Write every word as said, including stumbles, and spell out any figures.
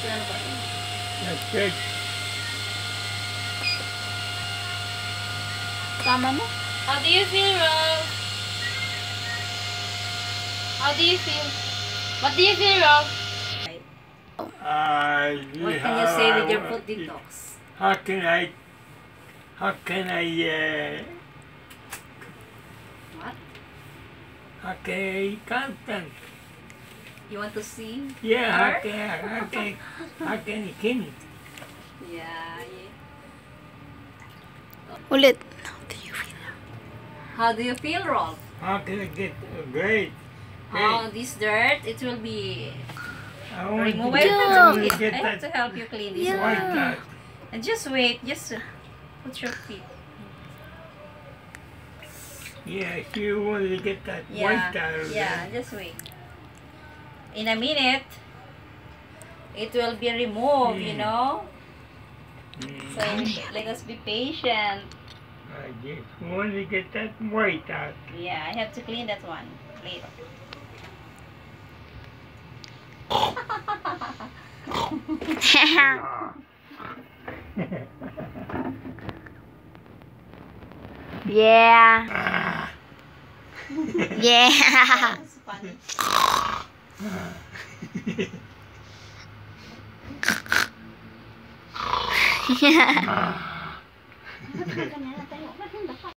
That's good. Tama mo? How do you feel, Rolf? How do you feel? What do you feel, Rolf? Uh, What can you say with your food detox? How can I, how can I, uh, What? how can I content? You want to see? Yeah, how her? can, how can, how can I can it? Yeah, yeah. Ulit. How do you feel? How do you feel, Rolf? How can I get uh, great? Oh, this dirt, it will be I want to removed. get, I I want to get have to that help you clean this Yeah. one. white out. And just wait, just uh, put your feet. Yeah, if you want to get that Yeah, white out of yeah, there. just wait. In a minute, it will be removed, you Mm. know? Mm. So, let us be patient. I just want to get that white out. Yeah, I have to clean that one later. Yeah. Ah. Yeah. That's funny. Yeah. Ah.